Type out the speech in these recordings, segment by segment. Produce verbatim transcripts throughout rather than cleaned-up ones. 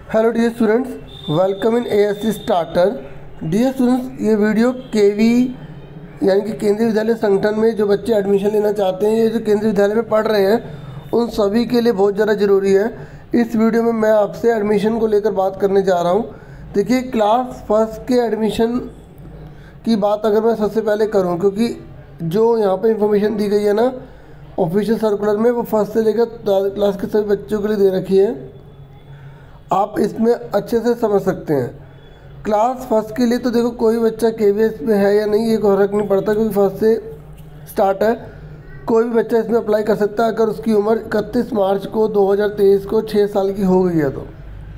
Hello dear students, welcome in ASC starter. Dear students, ये video KV यानी कि केंद्रीय विद्यालय संगठन में जो बच्चे एडमिशन लेना चाहते हैं, ये जो केंद्रीय विद्यालय में पढ़ रहे हैं, उन सभी के लिए बहुत ज़्यादा ज़रूरी है। इस वीडियो में मैं आपसे एडमिशन को लेकर बात करने जा रहा हूँ। देखिए, क्लास फर्स्ट के एडमिशन की बात अगर मैं सबसे पहले करूँ, क्योंकि जो यहाँ पर इंफॉर्मेशन दी गई है ना ऑफिशियल सर्कुलर में, वो फर्स्ट से लेकर क्लास के सभी बच्चों के लिए दे रखी है। आप इसमें अच्छे से समझ सकते हैं। क्लास फर्स्ट के लिए तो देखो, कोई बच्चा केवीएस में है या नहीं ये कोई फर्क नहीं पड़ता, क्योंकि फर्स्ट से स्टार्ट है। कोई भी बच्चा इसमें अप्लाई कर सकता है अगर उसकी उम्र इकतीस मार्च को दो हज़ार तेईस को छः साल की हो गई है तो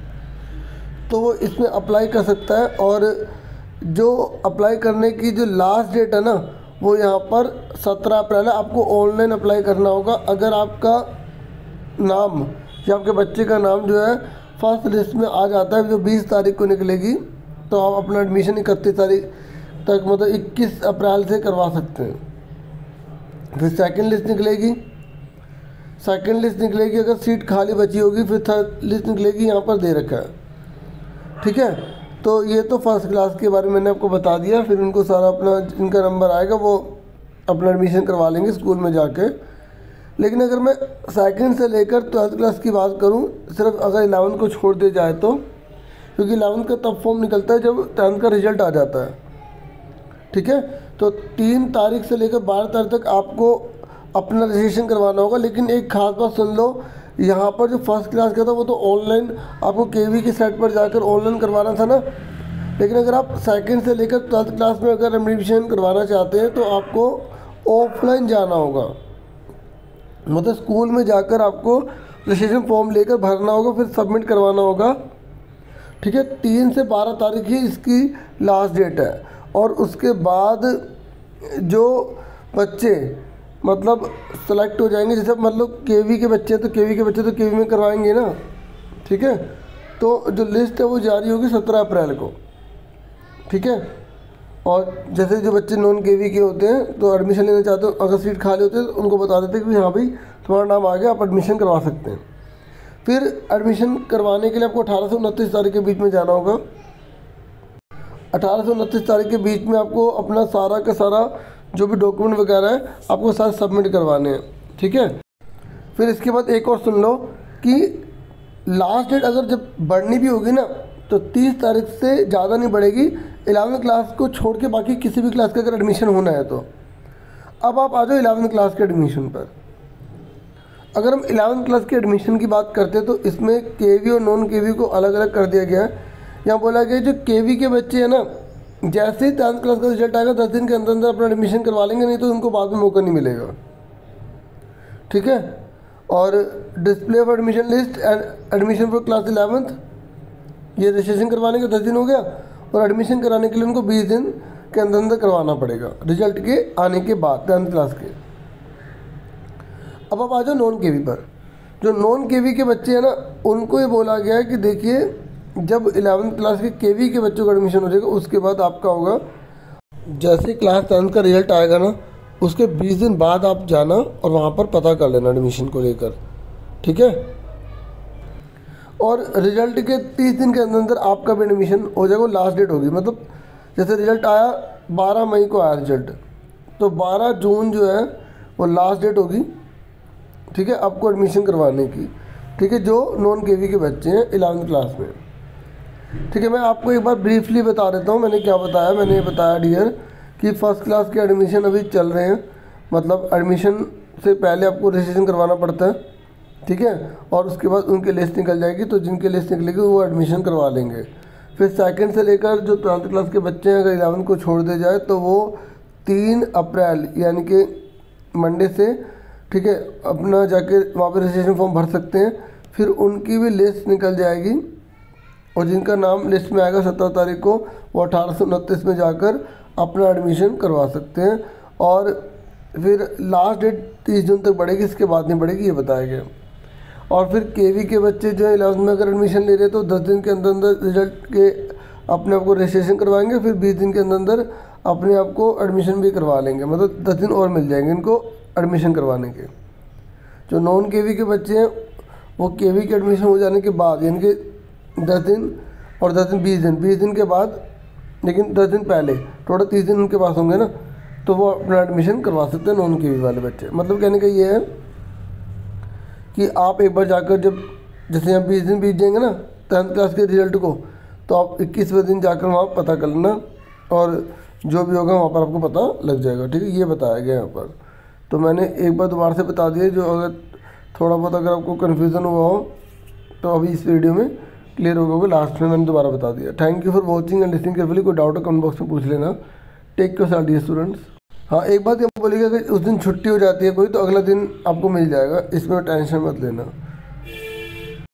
तो वो इसमें अप्लाई कर सकता है। और जो अप्लाई करने की जो लास्ट डेट है ना, वो यहाँ पर सत्रह अप्रैल है। आपको ऑनलाइन अप्लाई करना होगा। अगर आपका नाम या आपके बच्चे का नाम जो है फर्स्ट लिस्ट में आ जाता है, जो बीस तारीख को निकलेगी, तो आप अपना एडमिशन इकतीस तारीख तक मतलब इक्कीस अप्रैल से करवा सकते हैं। फिर सेकंड लिस्ट निकलेगी सेकंड लिस्ट निकलेगी अगर सीट खाली बची होगी। फिर थर्ड लिस्ट निकलेगी, यहाँ पर दे रखा है, ठीक है। तो ये तो फर्स्ट क्लास के बारे में मैंने आपको बता दिया। फिर उनको सारा अपना इनका नंबर आएगा, वो अपना एडमिशन करवा लेंगे स्कूल में जाके। लेकिन अगर मैं सेकंड से लेकर ट्वेल्थ क्लास की बात करूं, सिर्फ अगर इलेवंथ को छोड़ दिया जाए तो, क्योंकि इलेवंथ का तब फॉर्म निकलता है जब टेंथ का रिजल्ट आ जाता है, ठीक है। तो तीन तारीख से लेकर बारह तारीख तक आपको अपना रजिस्ट्रेशन करवाना होगा। लेकिन एक खास बात सुन लो, यहाँ पर जो फर्स्ट क्लास का था वो तो ऑनलाइन आपको केवी की साइट पर जाकर ऑनलाइन करवाना था ना। लेकिन अगर आप सेकेंड से लेकर ट्वेल्थ क्लास में अगर एडमिशन करवाना चाहते हैं तो आपको ऑफलाइन जाना होगा, मतलब स्कूल में जाकर आपको रजिस्ट्रेशन फॉर्म लेकर भरना होगा, फिर सबमिट करवाना होगा, ठीक है। तीन से बारह तारीख ही इसकी लास्ट डेट है। और उसके बाद जो बच्चे मतलब सेलेक्ट हो जाएंगे, जैसे मतलब केवी के बच्चे तो केवी के बच्चे तो केवी में करवाएंगे ना, ठीक है। तो जो लिस्ट है वो जारी होगी सत्रह अप्रैल को, ठीक है। और जैसे जो बच्चे नॉन केवी के होते हैं तो एडमिशन लेना चाहते हो, अगर सीट खाली होती है तो उनको बता देते हैं कि हाँ भाई तुम्हारा नाम आ गया, आप एडमिशन करवा सकते हैं। फिर एडमिशन करवाने के लिए आपको अठारह से उनतीस तारीख के बीच में जाना होगा। अठारह से उनतीस तारीख के बीच में आपको अपना सारा का सारा जो भी डॉक्यूमेंट वगैरह है आपको सारे सबमिट करवाने हैं, ठीक है। फिर इसके बाद एक और सुन लो कि लास्ट डेट अगर जब बढ़नी भी होगी ना, तो तीस तारीख से ज़्यादा नहीं बढ़ेगी। इलेवंथ क्लास को छोड़ के बाकी किसी भी क्लास का अगर एडमिशन होना है तो अब आप आ जाओ इलेवंथ क्लास के एडमिशन पर। अगर हम इलेवंथ क्लास के एडमिशन की बात करते हैं तो इसमें केवी और नॉन केवी को अलग अलग कर दिया गया है। यहाँ बोला गया जो केवी के बच्चे हैं ना, जैसे ही टेंथ क्लास का रिजल्ट आएगा दस दिन के अंदर अंदर अपना एडमिशन करवा लेंगे, नहीं तो उनको बाद में मौका नहीं मिलेगा, ठीक है। और display of admission list and admission for class eleventh, ये रजिस्ट्रेशन करवाने के दस दिन हो गया, और एडमिशन कराने के लिए उनको बीस दिन के अंदर अंदर करवाना पड़ेगा रिजल्ट के आने के बाद टेंथ क्लास के। अब आप आ जाओ नॉन केवी पर। जो नॉन केवी के बच्चे हैं ना, उनको ये बोला गया है कि देखिए, जब इलेवंथ क्लास के केवी के बच्चों का एडमिशन हो जाएगा उसके बाद आपका होगा, जैसे क्लास टेंथ का रिजल्ट आएगा ना, उसके बीस दिन बाद आप जाना और वहाँ पर पता कर लेना एडमिशन को लेकर, ठीक है। और रिजल्ट के तीस दिन के अंदर अंदर आपका भी एडमिशन हो जाएगा। लास्ट डेट होगी, मतलब जैसे रिजल्ट आया बारह मई को आया रिजल्ट, तो बारह जून जो है वो लास्ट डेट होगी, ठीक है, आपको एडमिशन करवाने की, ठीक है, जो नॉन केवी के बच्चे हैं इलेवंथ क्लास में, ठीक है। मैं आपको एक बार ब्रीफली बता देता हूँ मैंने क्या बताया। मैंने ये बताया डियर कि फर्स्ट क्लास के एडमिशन अभी चल रहे हैं, मतलब एडमिशन से पहले आपको रजिस्ट्रेशन करवाना पड़ता है, ठीक है। और उसके बाद उनकी लिस्ट निकल जाएगी, तो जिनकी लिस्ट निकलेगी वो एडमिशन करवा लेंगे। फिर सेकंड से लेकर जो ट्वेल्थ क्लास के बच्चे हैं, अगर इलेवंथ को छोड़ दिया जाए तो वो तीन अप्रैल यानी कि मंडे से, ठीक है, अपना जाके वहाँ पर रजिस्ट्रेशन फॉर्म भर सकते हैं। फिर उनकी भी लिस्ट निकल जाएगी, और जिनका नाम लिस्ट में आएगा सत्रह तारीख को, वो अठारह से उनतीस में जाकर अपना एडमिशन करवा सकते हैं। और फिर लास्ट डेट तीस जून तक बढ़ेगी, इसके बाद नहीं बढ़ेगी, ये बताया गया। और फिर केवी के बच्चे जो है इलेवंथ में अगर एडमिशन ले रहे हैं तो दस दिन के अंदर अंदर रिजल्ट के अपने आप को रजिस्ट्रेशन करवाएंगे, फिर बीस दिन के अंदर अंदर अपने आप को एडमिशन भी करवा लेंगे, मतलब दस दिन और मिल जाएंगे इनको एडमिशन करवाने के। जो नॉन केवी के बच्चे हैं वो केवी के एडमिशन हो जाने के बाद यानी कि दस दिन और दस दिन बीस दिन बीस दिन के बाद, लेकिन दस दिन पहले टोटल तीस दिन उनके पास होंगे ना, तो वो अपना एडमिशन करवा सकते हैं नॉन के वी वाले बच्चे। मतलब कहने का ये है कि आप एक बार जाकर, जब जैसे यहाँ बीस दिन बीत जाएंगे ना टेंथ क्लास के रिजल्ट को, तो आप इक्कीसवें दिन जाकर वहाँ पता कर लेना और जो भी होगा वहाँ पर आपको पता लग जाएगा। ठीक है, ये बताया गया यहाँ पर। तो मैंने एक बार दोबारा से बता दिया, जो अगर थोड़ा बहुत अगर आपको कन्फ्यूज़न हुआ हो तो अभी इस वीडियो में क्लियर हो गया, लास्ट में मैंने दोबारा बता दिया। Thank you for watching and listening carefully. कोई डाउट है कमेंट बॉक्स में पूछ लेना। Take care all dear students. हाँ, एक बात ये बोलिएगा, अगर उस दिन छुट्टी हो जाती है कोई तो अगला दिन आपको मिल जाएगा, इसमें टेंशन मत लेना।